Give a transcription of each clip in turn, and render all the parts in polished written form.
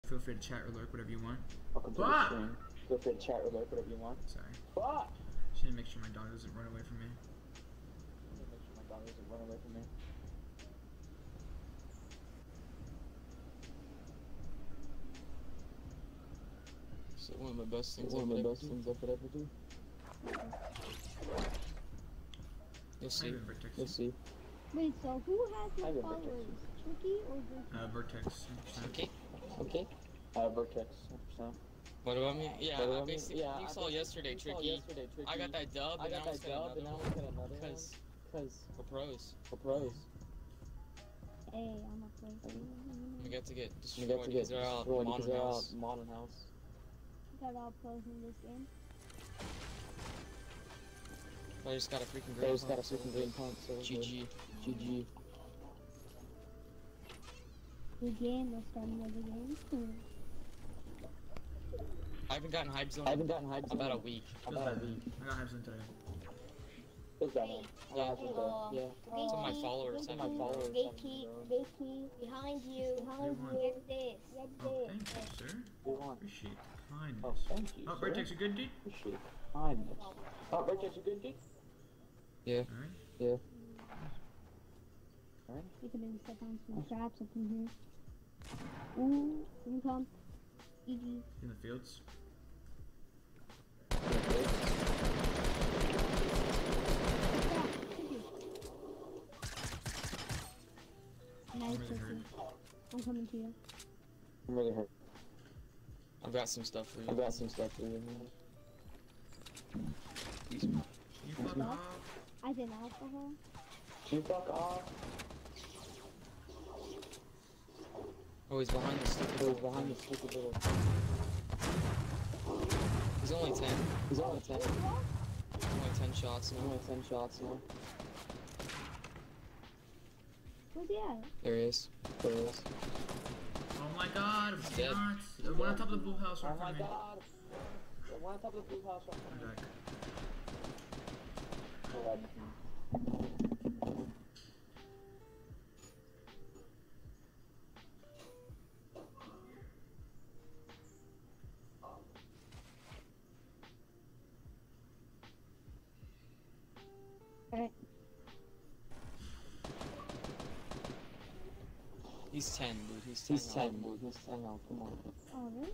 Feel free to chat or lurk, whatever you want. Welcome to the stream. Feel free to chat or lurk, whatever you want. Sorry. Fuck! Just need to make sure my dog doesn't run away from me. Make sure my dog doesn't run away from me. So one of my best things I could ever do. You'll see. Vertex. You'll see. Wait, so who has I more have followers? Vertex. Tricky or Vertex? Vertex. 100%. Okay. Okay. Vertex, 100%. What about me? Yeah, What about I me? basically, Yeah, you I saw basically- yesterday, you saw Tricky. yesterday, Tricky. I got that dub, I and got now that it's got dub, another and now one. it's got another one. Cause Cause we're pros. we're pros. Hey, I'm a pro. We got to get We destroyed got to get because they're out destroyed because modern they're house. out modern house. Got all pros in this game. I just got a freaking They green just got a pump, so freaking green pump, so GG. GG. Good game, let's start another game. I haven't gotten hype zone I haven't gotten hyped about a week. about a week. I got Hypezone today. Who's that? Yeah. Yeah. Some of my followers Some have of my it. followers. Vicky, behind you, get this, get Oh, this. thank you, sir. We want. Appreciate the Oh, kindness. thank you. Oh, sir. Vertex, you good, dude? Appreciate kindness. Oh, Vertex, you good, dude? Yeah. Alright. Yeah. We could maybe step on some traps up in here. Ooh, income. GG. In the fields. Nice, I'm really Vicky. hurt. I'm coming to you. I'm really hurt. I've got some stuff for you. I've got some stuff for you. You fuck off. I did alcohol. You fuck off. Oh, he's behind the stupid He was little behind the thing. stupid little. He's only 10. He's only 10. Only 10 shots now. Only 10 shots now. Where's he at? There he is. There he is. Oh my god, I'm Dead. not. The one on top of the blue house right Oh my from me. god. The one on top of the blue house right I'm back. Alright. He's 10, dude. He's 10. He's 10, dude. He's 10 now. Come on. Oh, really?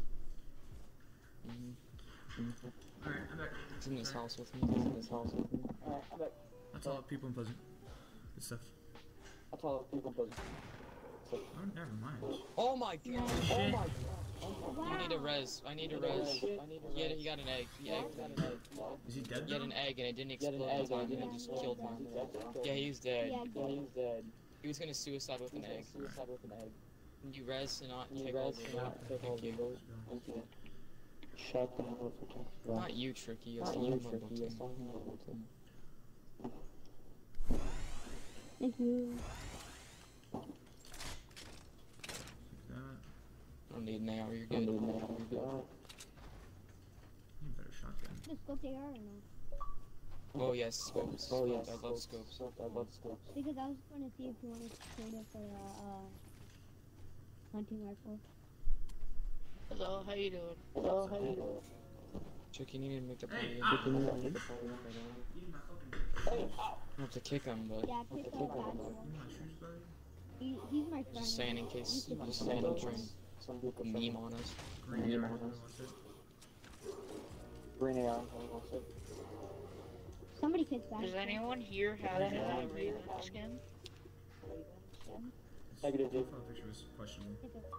Alright, I'm back. He's in this house with me. He's in this house with me. Alright, I'm back. That's all people in Pleasant. Good stuff. That's all people does. Oh, never mind. Oh my god! Oh Shit. my god. Wow. I need a res. I need a res. He got an egg. He egged me. Is he dead He had though? an egg and it didn't Get an explode egg in time and and it just killed him. Yeah, he's dead. Yeah, Yeah, he's dead. He was gonna suicide with an egg. Suicide with an egg. You res and not You take all rest the and loot. not take all Thank the you. loot. Thank you. Shut the hell up for text, bro. Not you, Tricky. It's Not all you, about Tricky. team. It's all about team. Thank you. That. I don't need an AR. You're I good. don't know. You better shotgun. Just go take R now. Oh yes, scopes. Oh yes. I love scopes. I love scopes. Because I was going to see if you wanted to trade it for hunting rifle. Hello, how you doing? Hello, how you doing? Tricky, you need to make the Hey, party. ah. Can you make the party right now? Eat my fucking. Hey, ow! I have to kick him, but Yeah, pick up that one. Eat my shoes, buddy. He's my friend. just saying in case You should just be saying friends. in trying Some people to say meme on us. Green Yeah, arrow, man. everyone wants it. green AR. I want it. Somebody picked that. Does anyone here have a Raven skin? Negative, dude. Profile picture was questionable. Pick up.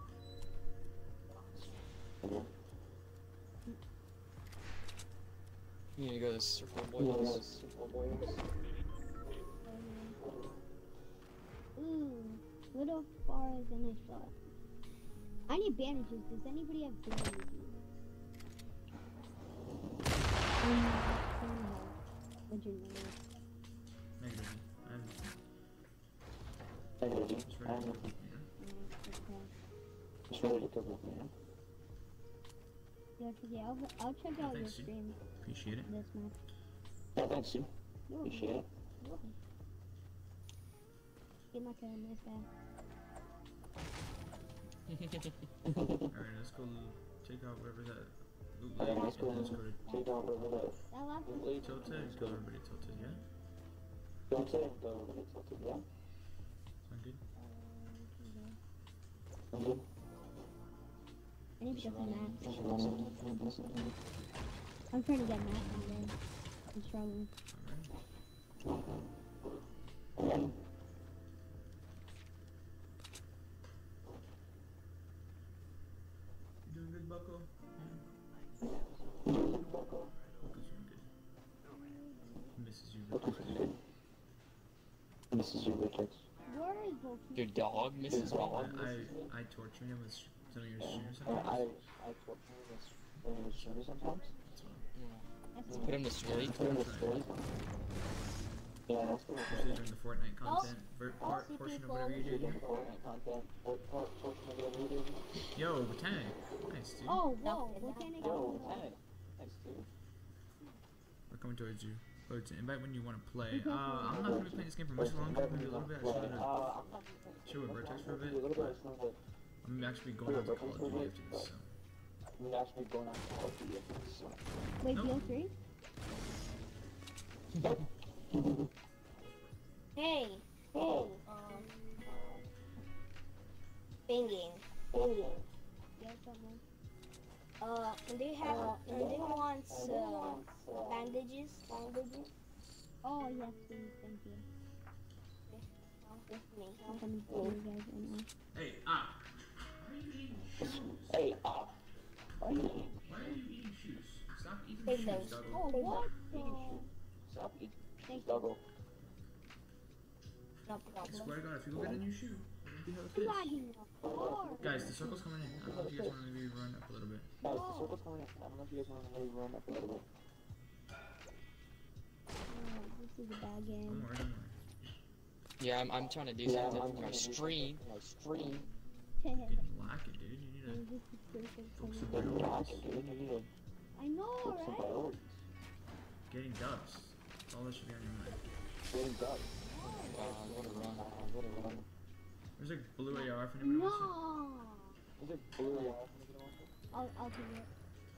You need to go to the circle, Yes. boys. Ooh, little far than I thought. I need bandages. Does anybody have bandages? Legitimately. Negative. I'm Negative, dude. just I'm ready. Okay. just ready to go with me. Yeah, 'cause yeah, I'll check out your Thanks, dude. stream Appreciate it. this match. Yeah, thanks, dude. You're Appreciate it. welcome. Seem like a nice guy. Alright, let's go take out wherever that loot lake Alright, is. let's go And let's go to take out over that. That last one. Tilted. Kill everybody tilted, yeah? Don't say it, though, but it's okay, yeah? Sound good? Okay. I need to get some mats. Just running. I'm trying to get mats on there. I'm struggling. Alright. You doing good, Bucko? Yeah. Bucko's doing good. Misses you, Bucko. This is your Vertex. Where is Volky? Your dog, Mrs. Dog. I torture him with some of your shoes I sometimes. put him in the shoulder sometimes. That's fine. That's Put him to sleep. Put him in the story. Yeah, that's cool. Especially during the Fortnite content portion of whatever you do. Fortnite content, portion of whatever you do. Yo, Botanic. Nice, dude. Oh, whoa. Volcanic. Yo, hey. Thanks, dude. We're coming towards you. Go to invite when you want to play. I'm not going to be playing this game for much longer, maybe a little bit. I just wanted to chill with Vertex for a bit. But I'm actually going on to Call of Duty after this, so. I'm actually going on to Call of Duty after this, so. Wait, Nope. BO3? Hey, Binging. Yes, someone. Do you want bandages? Oh, yes, please. Thank you. With me. I'm coming to you guys right now. Hey, why are you eating shoes? Hey, Why are you eating shoes? Stop eating Take shoes, those. doggo. Oh, what? stop eating. Thank you. Doggo. No I problem. swear to God, if you go get a new shoe, it'll be how it I'm is. lagging. Oh, Guys, the circle's coming in. I don't know if you guys want to maybe run up a little bit. Guys, the circle's coming up. I don't know if you guys want to maybe run up a little bit. this is a bad Don't game. worry, don't worry. Yeah, I'm trying to do something for my stream. Getting lacking, dude. You need to This is perfect for focus me. on priorities. Dude, you need to I know, focus on right? priorities. Getting dubs. That's all that should be on your mind. Getting done. What a run. What a run. There's a blue AR if anybody wants it. No. Is it blue? I'll take it.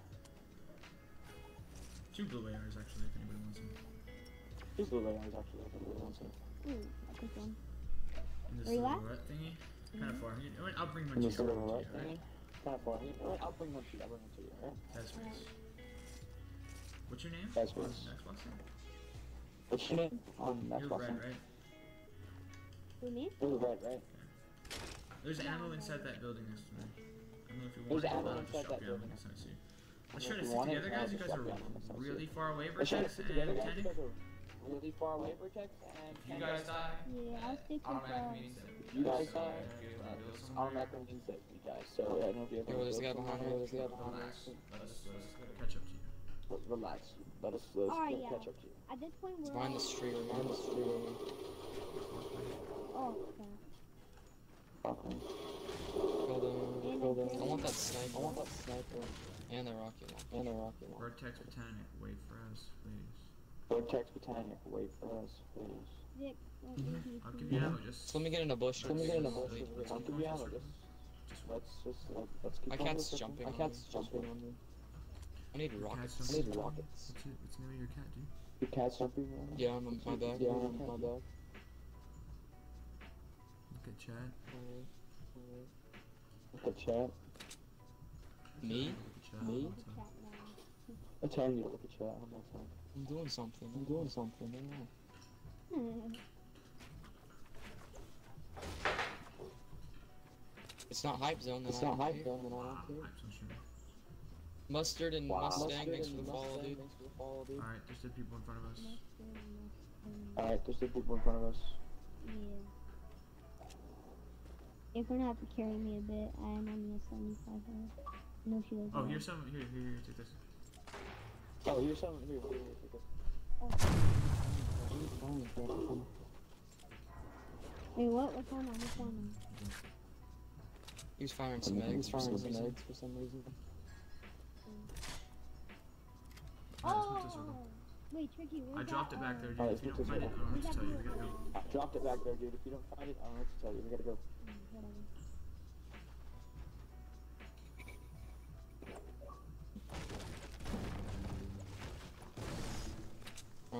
Two blue ARs actually if anybody wants them. These blue layers actually I think we want some. Ooh, I'll take one. In this Where you little at? roulette thingy. Kind of far. I'll bring one In to this you. little Alright? roulette thingy. Kind of far. Alright, I'll bring one to you. Alright? That's nice. What's your name? That's On nice. Xbox? What's your name? On You're Xbox. red, right? Who, me? Blue red, right? There's ammo inside that building next to me. I don't know if you There's want it. ammo I'll inside just drop that you ammo building. next time I see you. Let's If try to you stick want it, together, guys. You I'll guys just are drop you ammo next time I see really you. far away, Let's try to Vertex stick and together, guys. You Botanic. guys are really far away, Vertex, and You guys die. Yeah, I'll stick with you guys die. Automatically means that you guys. So I don't know if you ever. Yo, there's a guy behind me. There's a guy behind me. Relax. Let us catch up to you. Relax. Let us Alright, yeah. catch up to you. At this point, we're Behind the street. Behind the street. Oh, okay. Okay. Kill them. I want that sniper. I want that sniper. And the rocket launcher. And the rocket launcher. Vertex Botanic, wait for us, please. Vortex Botanic, wait for us, please. Vic, what is he? I'll give you ammo, just. So let me get in a bush. Let me get in the bush. Wait, let's I'll keep give going you ammo. just- Let's keep My going cat's for a second. jumping My on cat's me. jumping on me. I need Your rockets. cat's I need jumping. rockets. What's the name of your cat, dude? Your cat's jumping on me. Yeah, I'm on my back. Yeah, I'm on my back. Look at chat. Look at chat. Me? Look at chat. Me? all the time. Chat now. I'm telling you to look at chat. I'm not telling. I'm doing something. I'm doing something. I don't know. It's not hype zone. Then It's I not don't hype care. though, then I Wow, don't care. I'm so sure. Mustard and Mustang. Thanks for the Mustang, follow, dude. Thanks for the follow, dude. Alright, there's the people in front of us. Alright, there's the people in front of us. Yeah. You're gonna have to carry me a bit. I am on the 75 health. No, she doesn't. Oh, here's some. Here, take this. Oh, here's some. Here, take this. Oh. Wait, what? What's going on? What's going on? He was firing some eggs for some reason. for some reason. Alright, let's move this over. Oh! Wait, Tricky, I where's dropped that? it back there, dude. Alright, If you let's don't move find it, this I don't know what to tell you. We gotta go. I dropped it back there, dude. If you don't find it, I don't know what to tell you. We gotta go. Whatever.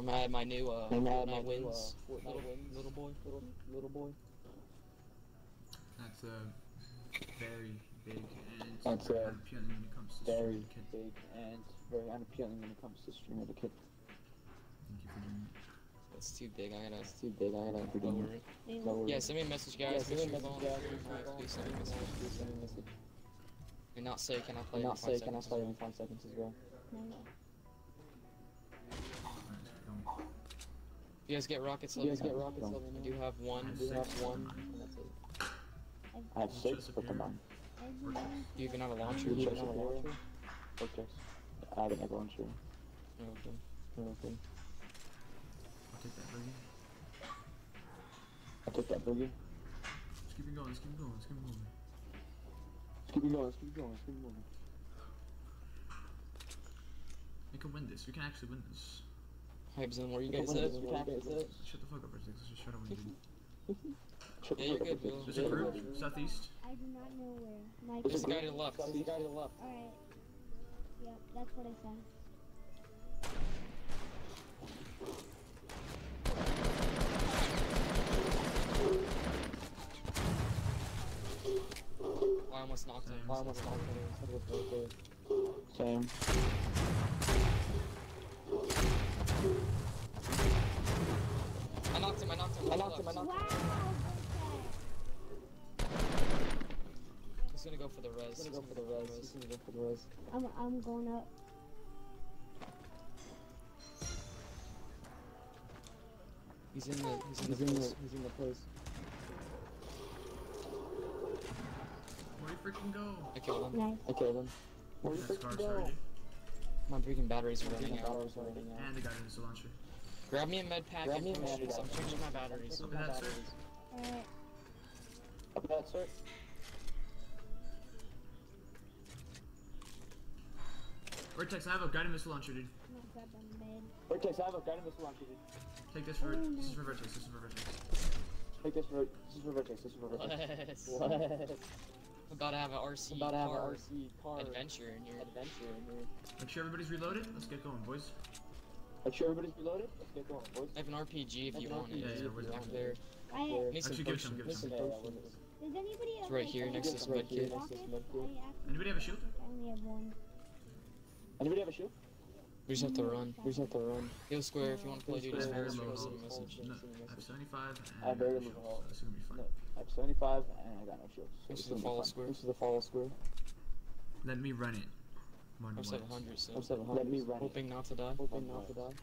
my new Fortnite wins. Little boy. That's very big and That's unappealing when it comes to very streaming kid. big and very unappealing when it comes to stream etiquette. Thank you for doing it. That's too big. I gotta Too big, I gotta do lower it. it. Yeah, send me a message, guys. Make sure your phone please send me a message. And not say, can I play Not say, can I seconds play as in 5 seconds as well? No. Alright, You guys get rockets, You let guys me get know. rockets, let me I know. do have one. I We have have 6 one, combined. and that's it. I have Just 6 up for here. combined. Do you even have a launcher? You have a launcher? Okay. I have a launcher. Okay. Okay. I'll take that boogie. I took that boogie. Let's keep it going, let's keep it going, let's keep it going. Let's keep it going, let's keep it going, let's keep it going. We can win this, we can actually win this. Hype zone, where you We guys can win at? this, we can actually win this. Shut the fuck up, Vertex, let's just shut up when you do. Shut the Yeah, you're fuck up, good, Bill. There's a group, southeast. I do not know where. My There's a group. guy to the left. There's a guy to the left. Alright. Yep, that's what I said. I almost knocked him. I almost knocked him. It was right there. Same. I knocked him. I knocked him, I knocked him. Wow, He's gonna go for the res. He's gonna go for the res. He's gonna go for the res. I'm going up. He's in the He's in the place. Where do you freaking go? I killed him. Nice. I killed him. Where That's did scars he go? already. My freaking batteries are running out. Hours running out. And the guy who's the launcher. Grab me a med pack Grab and me a med potions. pack. I'm changing my batteries. Open that, sir. Alright. Up that, sir. Vertex, I have a guided missile launcher, dude. I'm gonna grab a med. Vertex, I have a guided missile launcher, dude. Take this for, this is for Vertex, this is for Vertex. Take this for Vertex, this is for Vertex. What? What? About to have an RC About to have car an RC car adventure in here. Make sure everybody's reloaded. Let's get going, boys. Make sure everybody's reloaded. Let's get going, boys. I have an RPG if you want it. Yeah, yeah, where's Back it? there. I Need some Actually, give it to him, potions. give it to him. does anybody It's right here next to this med kit. Anybody have a shield? I only have one. Anybody have a shield? We just have to run. We just have to run. Go square if you want to play, dude. I Just have very send low us a health. message. No, I have 75 I have and very no shield, little so this is gonna be fun. No, I have 75 and I got no shield. So This is it's the gonna be follow fun. square. This is the follow square. Let me run it. One I'm once. 700, so I'm 700. Let me run it. hoping not to die. Hoping not to die.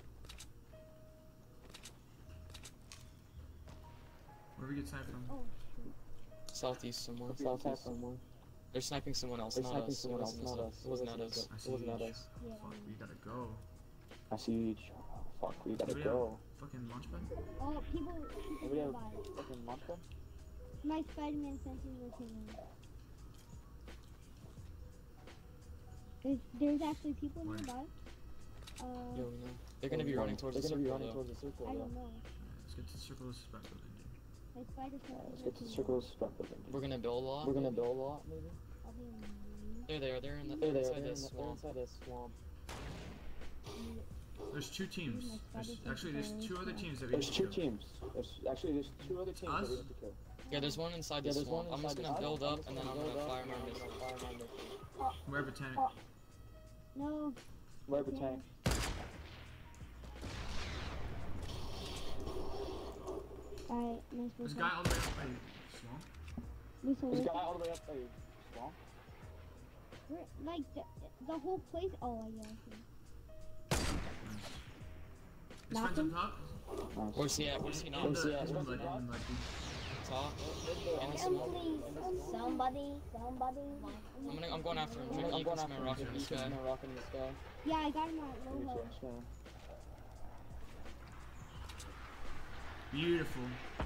Where do we get side from? Oh, shoot. Southeast somewhere. Southeast somewhere. They're sniping someone else, They're not sniping us. It someone else, wasn't not us. us. It was not us. I It see was not each. us. Yeah. Fuck, we gotta go. I see each. Fuck, we gotta Anybody have go. fucking launch pad? Oh, people Anybody have nearby. fucking launch pad? My Spider-Man senses were tingling. There's actually people Where? nearby. Yo, no. They're gonna be running towards the They're gonna be circle, running though. towards the circle. I though. don't know. Let's get to the circle. This is back building, dude. My spider senses Let's were get to the tingling. circle. Let's start building. We're gonna build a lot. We're gonna build a lot, maybe. I'll be in They're there. They're in the They're there. inside They're this swamp. inside this swamp. There's 2 teams. There's two other teams that we There's need to 2 kill. teams. There's 2 other teams Us? that we have to kill. Yeah, there's one inside Yeah, this there's one swamp. I'm just inside gonna this build swamp. up and then I'm gonna fire my missile. Where Botanic? No. Where the tank? Alright, nice This work. guy all the way up by swamp. Lisa, There's a where- guy all the way up a swamp. like the whole place. Oh, yeah. I see. His friend's on top. Nice. Where's he at? Where's he In not? the, yeah, in the where's mud, he at? in the mud, dude. Top. In the Can smoke. please, somebody. I'm going after him. I'm Jackie, you going can after smell rocket in the sky. him. Rocket in the sky. Yeah, I got him at low health. Yeah. Beautiful.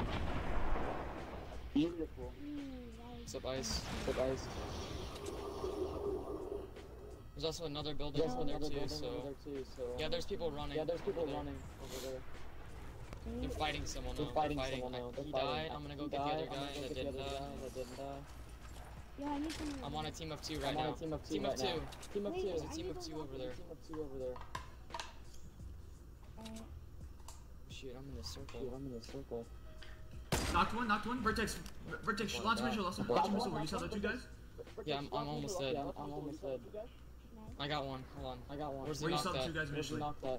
Beautiful. What's up, Ice? But guys, There's also another building there's over there another too, building so... over there too, so... Yeah, there's people running. Yeah, there's people over there. running over there. They're fighting someone They're now. fighting They're someone now. He They're fighting. died. I'm gonna go He get the died. other I'm guy gonna go that get the didn't other die. guy that didn't die. Yeah, I need some. I'm on a team of 2 right I'm now. on a team of 2 Team of right now. 2. Team of Wait, 2. There's a I team need of to 2 walk over there. Team of 2 over there. Alright. Shit, I'm in the circle. Knocked one. Vertex, launch missile. Where you saw the two guys? Yeah, I'm almost dead. I got one. Hold on. Where's the Where you saw knocked the two at? guys initially?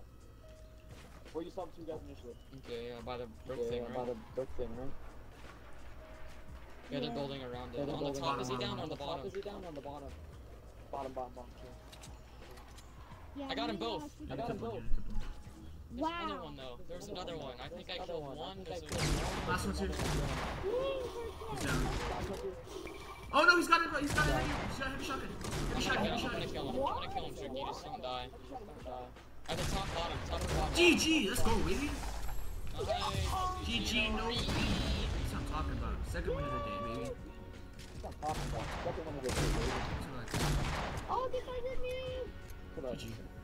Okay, yeah, by the brick thing, right? Yeah, they're building around it. On the top, is he down or on the bottom? Bottom. Yeah, I got them maybe both. should- Yeah, keep one. There's Wow. another one though. There's another one. I think I killed one. There's a... Last one too. Woo, He's down. Oh no, he's got it. He's got a heavy shotgun. I'm gonna kill him, Tricky. Just don't die. At the top bottom. GG, let's go, baby. Nice. GG, no beat. That's what I'm talking about. Second win of the day, baby. That's what I like. Oh, this guy's in me. GG.